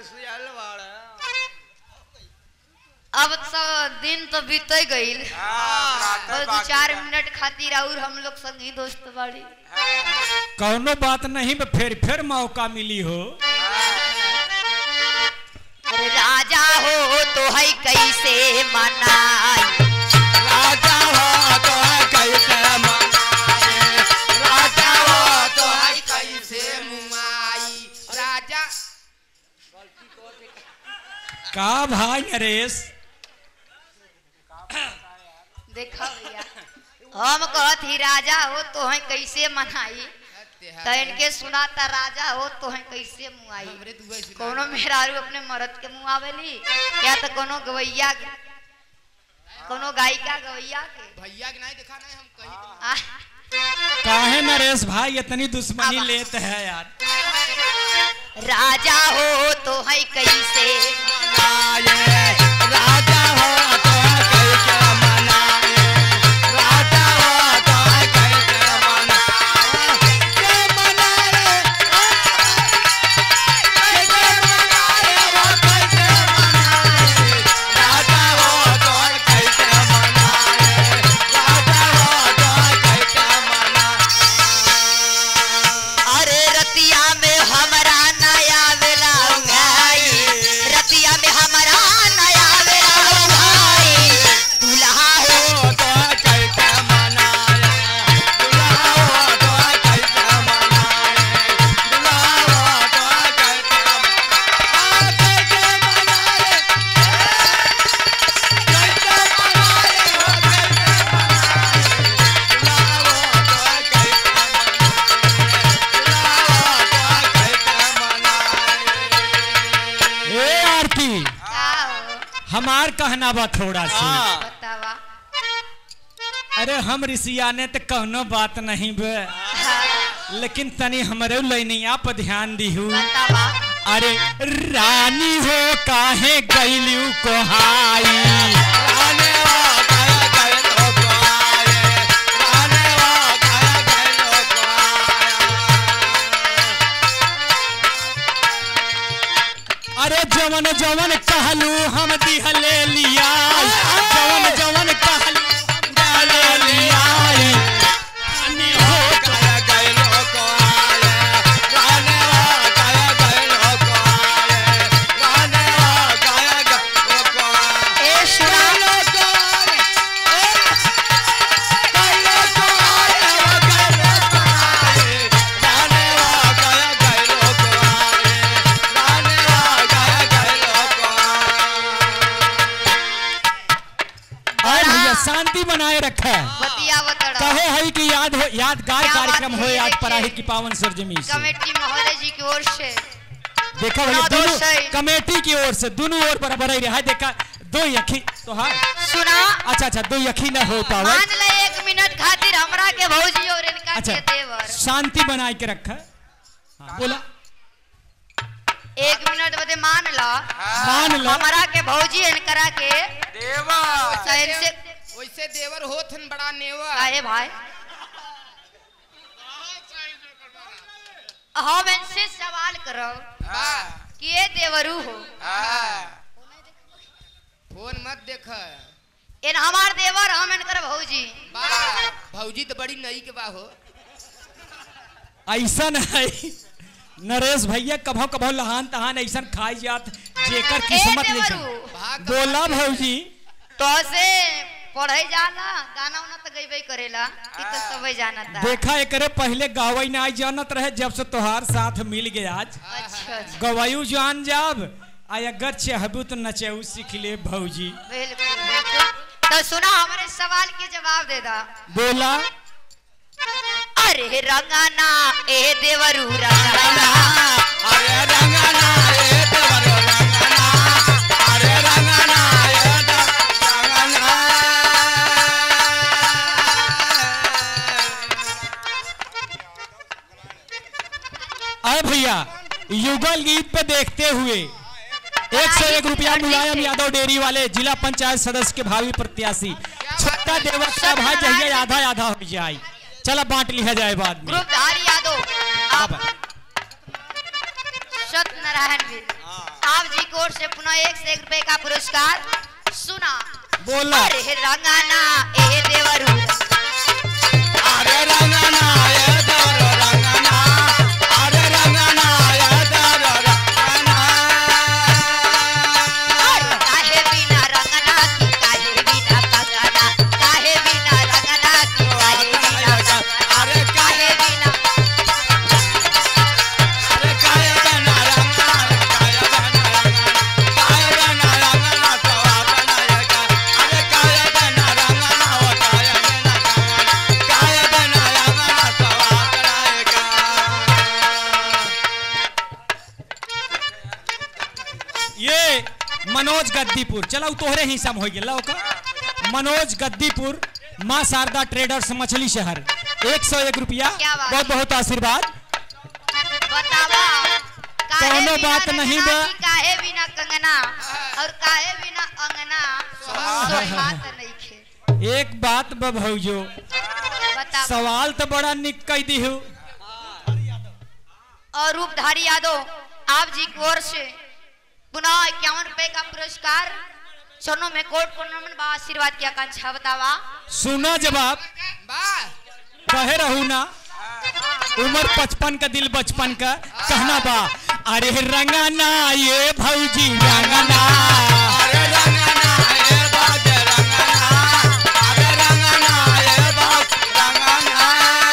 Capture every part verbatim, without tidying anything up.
अब तो दिन तो बीते गईल, और दो चार मिनट खातिर और हम लोग संगी दोस्त बाड़ी। कौनो बात नहीं, फिर फिर मौका मिली हो। अरे राजा हो तो है कैसे मनाई, राजा हो तो है कैसे मनाई, राजा हो तो है कैसे मुआई। राजा का भाई नरेश देखा भैया, हम कहत ही राजा हो तो है कैसे मनाई, तो इनके सुनाता राजा हो तो है कैसे मुआई। कोनो मेहरारू अपने मर्द के मुआवेली या तो कोनो गवैया के, कोनो गायिका गवैया के भैया के नहीं देखा नहीं हम कहीं। काहे नरेश भाई इतनी दुश्मनी लेते हैं यार। राजा हो तो है कैसे मनाए, राजा हो तो है कैसे मनाए, राजा हो तो है कैसे मनाए, के मनाए, के मनाए वो कैसे मनाए, राजा हो तो है कैसे मनाए, राजा हो तो है कैसे मनाए। अरे रतिया में हमरा नया वेला उंगाई, रतिया में हमरा नया वेला उंगाई, दुल्हा हो तो कैसे मनाए, दुल्हा हो तो कैसे मनाए, दुल्हा हो तो कैसे मनाए, कैसे मनाए, कैसे मनाए हो कैसे मनाए, दुल्हा हो तो कैसे मनाए, दुल्हा हो तो कैसे मनाए। ए आरती का हो हमार कहना बा थोड़ा सी। बतावा। अरे हम ऋषियाने तो कौनो बात नहीं बे, हाँ, लेकिन तनी हमरे लैनिया पर ध्यान दिहू। बतावा। अरे रानी हो काहे गईलू कोहाई, राने वो गए गए लोग आए, राने वो गए गए लोग आए। अरे जवन जवन कहलू हम दिहले लिया, जवन जवन कहलू हम दिहले लिया। रानी हो गए गए लोग आए, राने वो गए गए लोग आए, राने वो गए गए लोग आए। ए सुना लोग आए, गए लोग आए, वो गए लोग आए, राने वो गए गए लोग आए, राने वो गए गए लोग आए। और भैया शांति बनाए रखा। बतिया बतड़ा। कहे है कि याद हो यादगार क्या कार्यक्रम बात हो है, आज देखिए। पराही की पावन सरजमी से। कमेटी महोदय जी की ओर से देखो भैया दोनों दोनों से। कमेटी की ओर से दोनों ओर बराबर ही रहा। देखा दो यखी तो हाँ सुना। अच्छा अच्छा दो यखी न हो पावे। मान ले एक मिनट खातिर हमरा के भौजी और इनका अच्छा के देवर शांति बनाए के रखा। हाँ, बोला एक मिनट बदे मान ला, मान लो। हमरा के भौजी इनकरा के देवर शहर से वैसे देवर होथन बड़ा नेवर। काहे भाई हम इनसे सवाल करो हाँ, कि ये देवरू हो, हाँ। फोन मत देख। इन हमार देवर हम इनकर भौजी। वाह, भौजी तो बड़ी नई के बा हो। ऐसा नहीं नरेश भैया कभो कभो लहान तहान ऐसा खाई जात जेकर किस्मत ए नहीं देवरू, भाग बोला भौजी। तो से पढ़े जाला गाना उना तो गईबे करेला, ई तो सबे जाना था। देखा एकरे पहले गवाई ना जानत रहे, जब से तोहार साथ मिल गया आज अच्छा अच्छा गवायु जान जाब आ अगर चाहबू तो नचेऊ सीख ले भौजी। बिल्कुल बिल्कुल। तो सुना हमारे सवाल के जवाब दे दा। बोला अरे रंगाना ए देवरू रंगाना, अरे रंगना ए देवर रंगना, अरे रंगना ए देवर रंगना। अरे भैया युगल गीत पे देखते हुए एक सौ एक रुपया मुलायम यादव डेयरी वाले जिला पंचायत सदस्य के भावी प्रत्याशी छत्ता देवर का भाई चाहिए आधा आधा हो जाए। चला बांट लिया जाए बाद में। ग्रुपधारी यादव आप अब सत्यनारायण जी आप जी की ओर से पुनः एक से एक रुपए का पुरस्कार। सुना बोला अरे रंगाना ए देवरू अरे रंगना ये दर रंगना अरे रंगना ये दर रंगना अरे काहे बिना रंगना की काहे बिना कंगना काहे बिना रंगना की काहे बिना अरे काहे बिना अरे काय बना रंगना काय बना रंगना काय बना रंगना तो आपनायका अरे काय बना रंगना वो काय बना रंगना काय बना रंगना तो आपनायका ये मनोज गद्दीपुर चलो तोहरे ही सम हो गया का मनोज गद्दीपुर माँ शारदा ट्रेडर्स मछली शहर एक सौ एक रुपया क्या बात बहुत बहुत आशीर्वाद। बतावा काहे कौनो बिना बात नहीं रंगना बा। की काहे बिना कंगना और काहे बिना अंगना सोहात नहीं खे। एक बात बभौजो बतावा सवाल तो बड़ा निक कह दी हो। और रूपधारी यादव आप जी की ओर से पुनः इक्यावन रुपए का पुरस्कार। सोनों में कोट को नमन बा आशीर्वाद की आकांक्षा। बतावा सुना जवाब कहे रहू ना उम्र पचपन का दिल बचपन का कहना बा अरे रंगाना ये भौजी रंगाना अरे रंगना ये बाज रंगना अरे रंगना ये बाज रंगना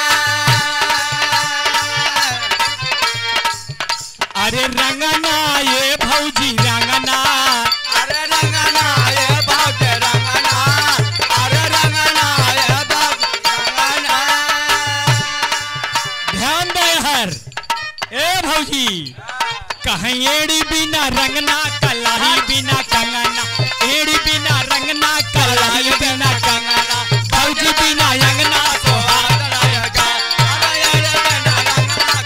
अरे रंगाना ये भौजी रंगाना अरे रंगना ये बाज रंगना अरे रंगना ये बाज रंगना ध्यान दे हर ए भौजी कहीं एड़ी बिना रंगना कलाही बिना कंगना एड़ी बिना रंगना कलाही बिना कंगना भौजी बिना अंगना तो आपनायका अरे ये बना रंगना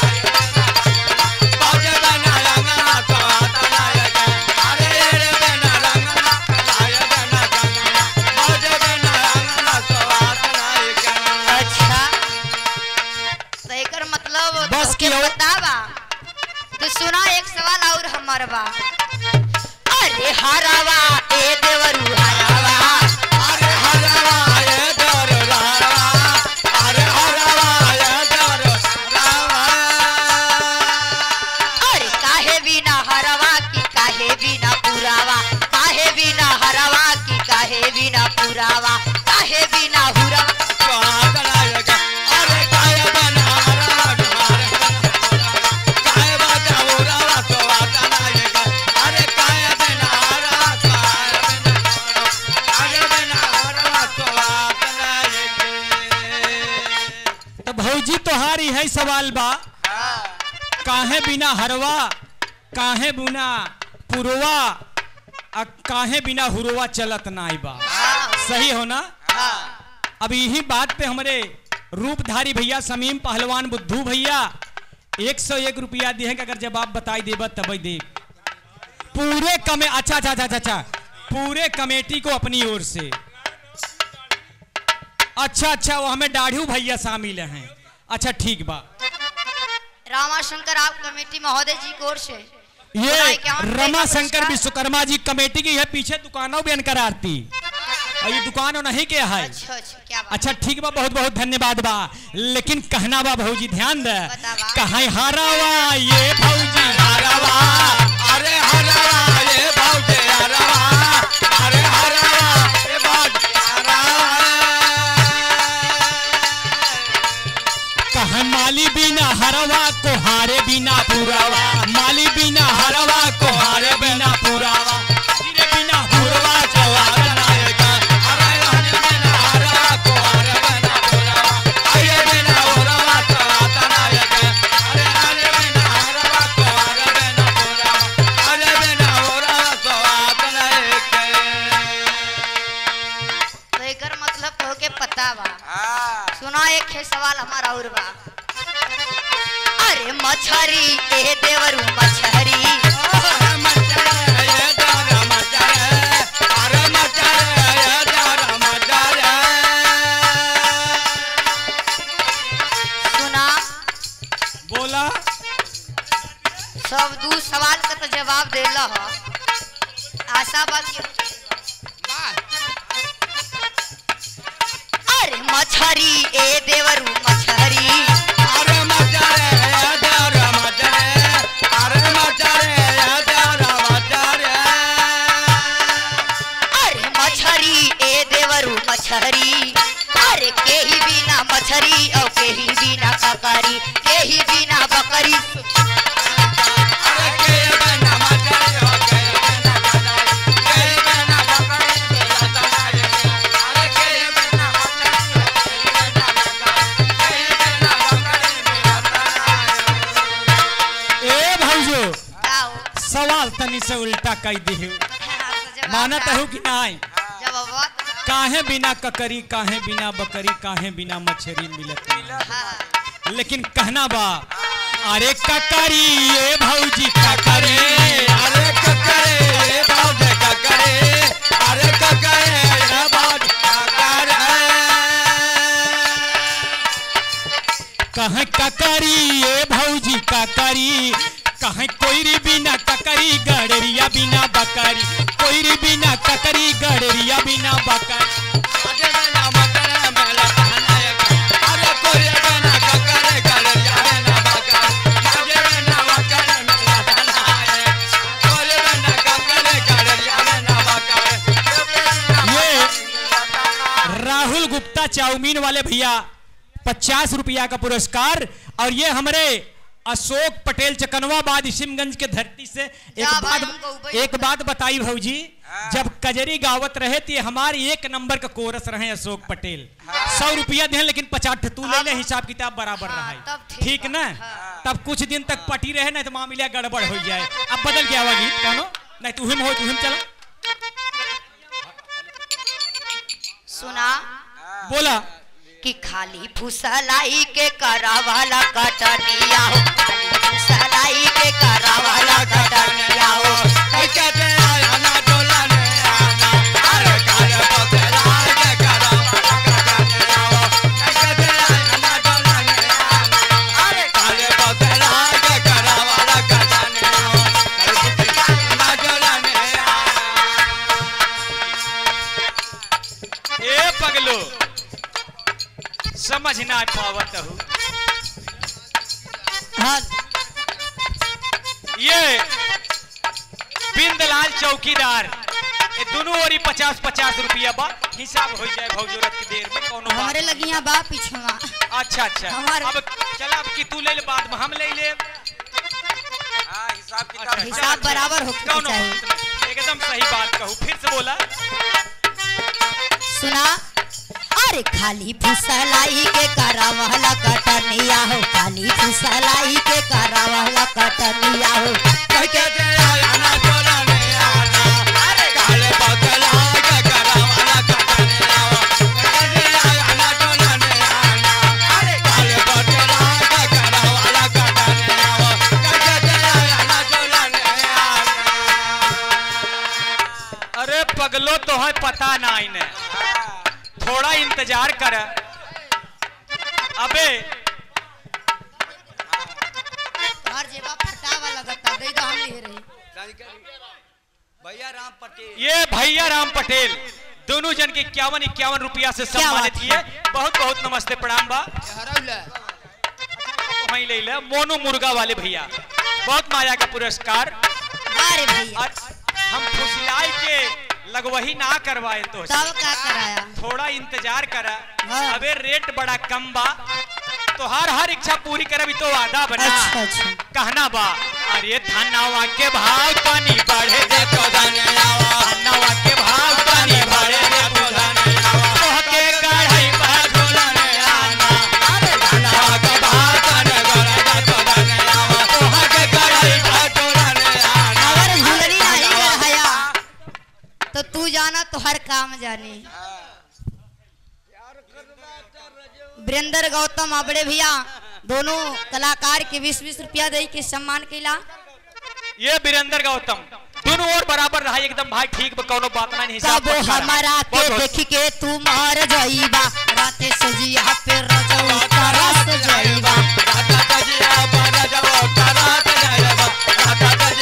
बाज बना रंगना तो आपनायका अरे ये बना रंगना काय बना रंगना बाज बना रंगना तो आपनायका अच्छा तो एकर मतलब बस तोके की और- बतावा तो सुना एक सवाल और हमर बा। अरे हरावा ए देवरू हरावा अरे हरवा ये दर रावा अरे हरवा ये दर रावा अरे काहे बिना हरवा की काहे बिना पुरावा काहे बिना हरवा की काहे बिना पुरावा काहे बिना हुरवा तो आपनायका अरे काय बना हरवा तुम्हारे काय बाजा उरावा तो आपनायका अरे काय बना हरवा तो अरे बना हरवा तो आपनायका तो भौजी तोहारी है सवाल बा काहे बिना हरवा काहे बिना पुरवा आ काहे बिना हुरवा चलत नाई बा सही हो ना। अब यही बात पे हमारे रूपधारी भैया समीम पहलवान बुद्धू भैया एक सौ एक रुपया दिए हैं कि अगर जवाब बताई देबा तब दे पूरे कमे अच्छा अच्छा अच्छा अच्छा पूरे कमेटी को अपनी ओर से अच्छा अच्छा वो हमें दाढ़ू भैया शामिल हैं। अच्छा ठीक बा रामाशंकर आप कमेटी महोदय जी की ओर से ये इक्यावन रुपए का रमा शंकर पुरस्कार। विश्वकर्मा जी कमेटी की है पीछे दुकानों भी अनकर आरती और ये दुकानों नहीं के है। अच्छा अच्छा क्या बात अच्छा ठीक बा बहुत बहुत धन्यवाद बा लेकिन कहना बा भौजी ध्यान दे बतावा। कहीं हारावा ये भौजी हरवा अरे हरवा ये बाजे हरवा अरे हरवा ये बाजे कहीं माली बिना हरवा को हारे बिना पुरावा माली बिना हरवा को हारे बिना पुरावा हीरे बिना हुरवा चला आपनायका अरे हरे बना हरवा को हरे बना पुरावा अरे बना उरावा तो आपनायका अरे हरे बना हरवा को हरे बना पुरावा अरे बना उरावा तो आपनायका तो एकर मतलब तो के पता बा। सुना एक है सवाल हमारा और बा। अरे मछरी ए देवरू मछरी सुना बोला सब दूध तू सवाल का तो जवाब देला ह आशा बा कि अरे मछरी ए देवरू मछरी अरे मचारे देवरा मचारे अरे मचारे देवरा मचारे अरे मछरी ए देवरू मछरी अरे केही बिना मछरी और केही बिना ककरी केही बिना बकरी अरे के बना मचारे हो गए बना मचारे के बना बकरी बता अरे के बना मचारे हो गए बना मचारे के बना बकरी बता ए भौजो का हो सवाल तनी से उल्टा कह दिहु मानत हूँ कि नहीं जवाब काहे बिना ककरी काहे बिना बकरी काहे बिना मछरी मिलत हां लेकिन कहना बा अरे ककरी ये भौजी ककरी अरे ककरे बाज ककरे अरे ककरे बाज ककरे कहे ककरी ये भौजी ककरी कहे कोई बिना ककरी गड़रिया बिना बकरी कोई बिना ककरी गड़रिया बिना बकरी अरे बना मकरे मेला कहना अरे कोई बना ककरे गड़रिया बना बकरी अरे बना मकरे मेला कहना कोई बना ककरे गड़रिया बना बकरी ये राहुल गुप्ता चाउमीन वाले भैया पचास रुपया का पुरस्कार। और ये हमारे अशोक पटेल चकनवाबाद इसिमगंज के धरती से एक जा भाई, बात हमको उबई एक बात बताई भौजी, जब कजरी गावत रहे थे हमारे एक नंबर का कोरस रहे अशोक पटेल। सौ रुपया दे लेकिन पचास तू ले ले, हिसाब किताब बराबर हाँ, रहा तब ठीक ठीक बा। ना। हाँ। तब कुछ दिन तक पटी रहे ना तो मामला गड़बड़ हो जाए। अब बदल के आवा गीत कानो नहीं तू हिम हो तू हिम चला सुना बोला कि खाली फुसलाई के करावाला कटनिया हो, खाली फुसलाई के करावाला कटनिया हो। कैसे ते आया ना डोला ने आना अरे काले पतेला के करावा कटने आओ कैसे ते आया ना डोला ने आना अरे काले पतेला के करावा कटने आओ कैसे ना डोला ने आना। ए पगलो समझ ना पावत हूँ। हाँ ये बिंदलाल चौकीदार ये दोनों ओरी पचास पचास रुपया बा हिसाब हो जाए भौजूरत की देर में कोनो बात। हमारे लगी यहाँ बा पीछवा। अच्छा अच्छा हमारे- अब चला अब कि तू ले ले बाद में हम ले ले। हां हिसाब किताब अच्छा, हिसाब चल, बराबर चल, होके कौनो चाहिए। बात नहीं। एकदम सही बात कहूँ, फिर से बोला। सुना अरे खाली फुसलाई के करावाला कटनिया हो, खाली फुसलाई के करावाला कटनिया हो। कैसे ते आया ना डोला ने आना अरे काले पतेला के करावा कटने आओ कैसे ते आया ना डोला ने आना अरे काले पतेला के करावा कटने आओ कैसे ते आया ना डोला ने आना। अरे पगलो तो है पता ना इन्हें, थोड़ा इंतजार कर। अबे हर जेबा फटावा लगता दे दो हम ले रही। भैया राम पटेल ये भैया राम पटेल दोनों जन के इक्यावन इक्यावन रुपया से क्या सम्मानित बात किए। बहुत बहुत नमस्ते प्रणाम बा। हरौला वहीं ले ले मोनू मुर्गा वाले भैया बहुत माया का पुरस्कार। अरे भैया और हम फुसलाई के लगवही ना करवाए तो तब का कराया। थोड़ा इंतजार करा। हाँ। अबे रेट बड़ा कम बा तो हर हर इच्छा पूरी करबी तो वादा बना। अच्छा अच्छा कहना बा अरे धनवा के भाव तनी बढ़े दे तो धनवा धनवा के भाव तनी बढ़े दे तो धनवा के कढ़ाई पर डोला ने आना अरे धनवा के भाव तने गड़ा दे तो धनवा ओहा के कढ़ाई पर डोला ने आना। अगर झुलरी नहीं गढ़ाया तो तू जाना तो हर काम जाने। वीरेंद्र गौतम आबड़े भैया दोनों कलाकार के बीस बीस रुपया दे के सम्मान कैला। ये वीरेंद्र गौतम दोनों और बराबर रहा एकदम भाई ठीक बा कोनो बात नहीं हिसाब तब पक्का रहा। हमारा के बहुत- बहुत- देखी के तू मार जाइबा राते सजिया पे रजऊ तरस जाइबा। राता तजिया पर जाओ करात जाइबा राता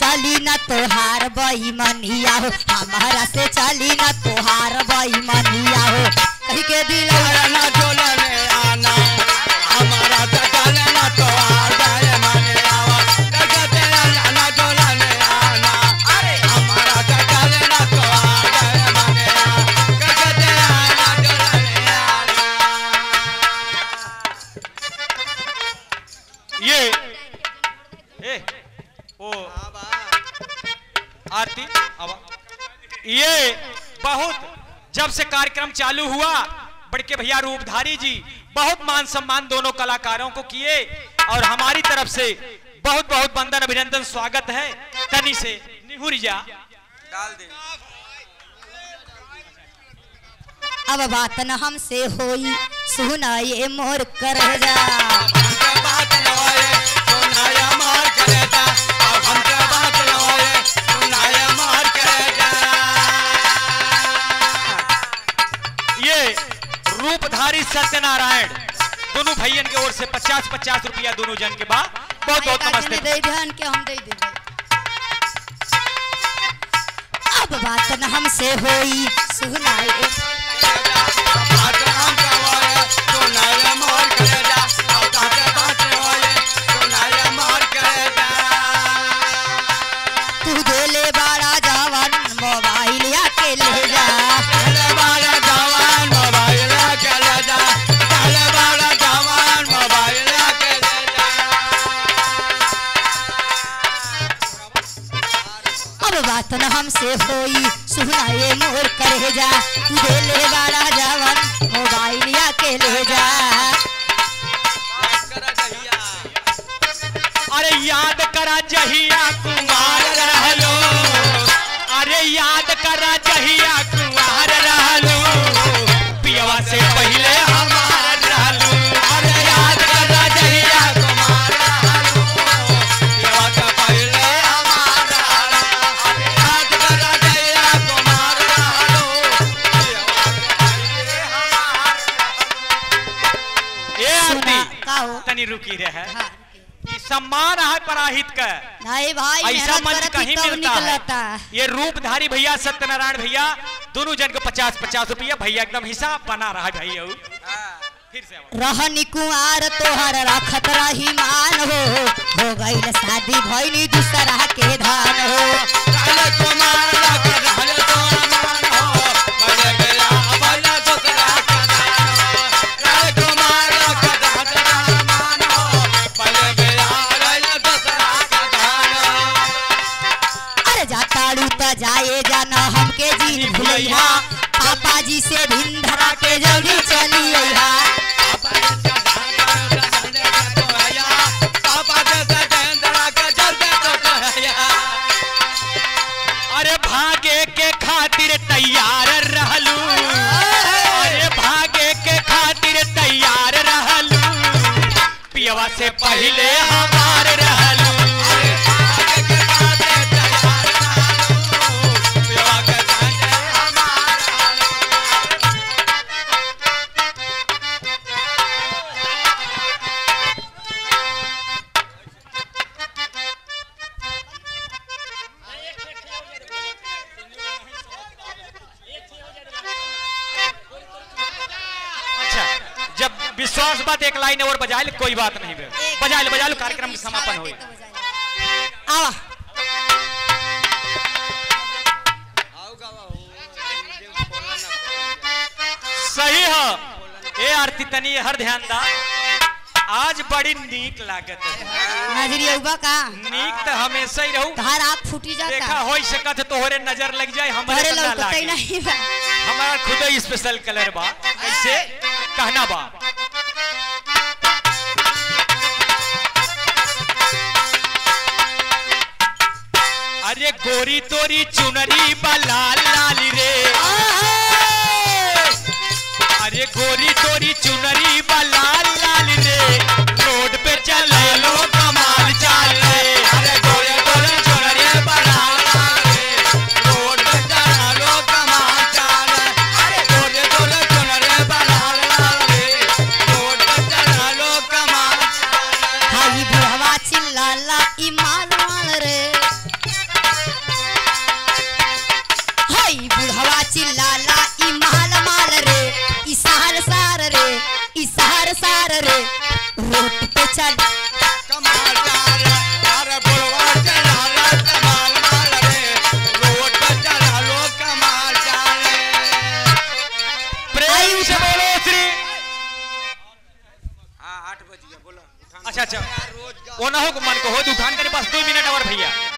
चली न तोहार बेईमानिया हो, हमारा से चली न तोहार बेईमानिया हो। कहीं के दिल ना डोलने आना हमारा तो चलना तो आ जाए माने आवा कहते ना डोलने आना अरे हमारा तो चलना तो आ जाए माने आवा कहते ना डोलने आना। ये ए ओ आरती अब ये बहुत जब से कार्यक्रम चालू हुआ बड़के भैया रूपधारी जी बहुत मान सम्मान दोनों कलाकारों को किए और हमारी तरफ से बहुत बहुत वंदन अभिनंदन स्वागत है। तनी से निहुर जा डाल दे अब बात न हमसे होई सुना ये मोर कर जा हमके बात न होए सुनाया मार करे जा अब हमके बात न होए सुनाया मार करे जा। ये रूपधारी सत्यनारायण दोनों भैयन के ओर से पचास पचास रुपया दोनों जन के बाद बहुत बहुत नमस्ते। दे ध्यान के हम दे देंगे। अब बात न हमसे होई सुनाए बात हम करवाए सुनाया मार करे जा अब हमके बात न होए सुनाया मार करे जा। तू दे ले बड़ा जवान मोबाइल या के ले जा चले बाला जवान मोबाइल के ले जा चले बाला जवान मोबाइल के ले जा। अब बात न हमसे होई सुनाए मोर करे जा तू दे ले बड़ा जवान मोबाइल या के ले जा। अरे याद करा जहिया कुमार रहलो अरे याद करा जहिया कुमार रहलो पियवा से पहले हमार रहलो अरे याद करा जहिया कुमार रहलो पियवा से पहले हमार रहलो अरे याद करा जहिया कुमार रहलो पियवा से पहले हमार ए सुना आरती का हो तनी रुकी रहे हाँ ई सम्मान है पराहित का नहीं भाई ऐसा मेहनत मंच करत कहीं ही तब मिलता है। निकलता ये रूपधारी भैया सत्यनारायण भैया दोनों जन को पचास पचास रुपया भैया एकदम हिसाब बना रहा है भैया फिर से आवाज। रहनी कुआर तोहर रखत रही मान हो हो गईल शादी भइली दूसरा के धान हो। काले कुमार लग रहल तोरा मान हो बड़े बेला बड़ा दूसरा का दान हो काले कुमार लग रहल तोरा मान हो बड़े बेला बड़ा दूसरा का दान हो। अरे जाताड़ू त जाए जाना हमके जी भुलैया पापा जी से भिन धरा के जल्दी चली अइहा। पापा जैसा धान रहने का तो हैया पापा जैसा धरा के जल्दी तो हैया। अरे भागे के खातिर तैयार रहलू अरे भागे के खातिर तैयार रहलू पियवा से पहले हमार रहलू अरे आगे के काटे तैयार रहलू पियवा के काटे हमार अच्छा जब विश्वास बात एक लाइन और बजा ले कोई बात नहीं बे बजा ले बजा लो कार्यक्रम के समापन होई। आवा सही है ए आरती तनी हर ध्यान दा आज बड़ी नीक लागत है नजरिया उबा का नीक तो हमेशा ही रहू घर आग फूटी जाता देखा हो सकत तोहरे नजर लग जाए हमारे घरे तो ना लौकता ही लागे नहीं बा। हमारा खुद ही स्पेशल कलर बा ऐसे कहना बा अरे गोरी तोरी चुनरी बा लाल लाल रे अरे गोरी तोरी चुनरी बा लाल लाल रे रोड पे चले लो कमाल चाल रे अरे गोरे गोरे चुनरी बड़ा लाल रे रोड पे चला लो कमाल चाल अरे गोरे गोरे चुनरी बड़ा लाल रे रोड पे चला लो कमाल चाल। हाई बुढ़वा चिल्लाला ई माल माल रे हई बुढ़वा चिल्लाला ई माल माल रे ई सार सार रे ई सार सार रे रोड पे चल कमाल चाल अरे बुढ़वा चलाला कमाल माल रे रोड पे चला लो कमाल चाल प्रेम से बोलो श्री हाँ आठ बज गया बोलो अच्छा अच्छा वो ना हो मन को हो दुकान के पास दो मिनट और भैया